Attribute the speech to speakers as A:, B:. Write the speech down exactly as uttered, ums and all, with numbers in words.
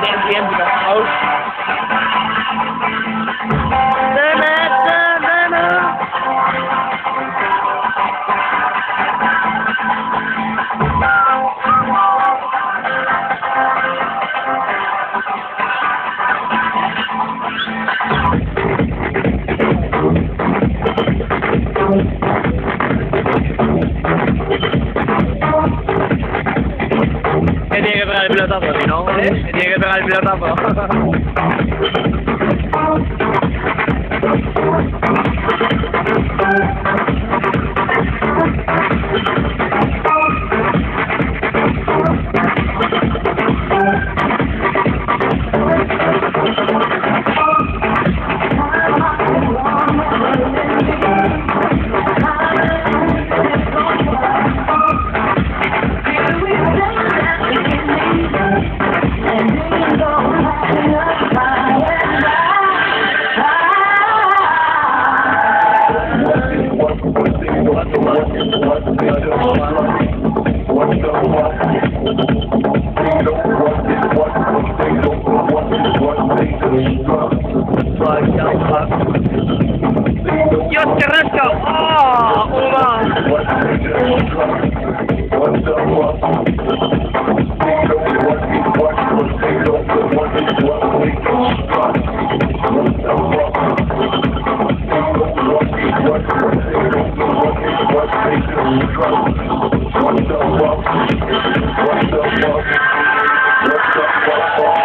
A: T M juga. Oh. Que tiene que pegar el pelotazo, si no, ¿eh? Que tiene que pegar el pelotazo. Dios, qué rasca. ¡Oh! ¡Uma! What the fuck? What the fuck? What the fuck?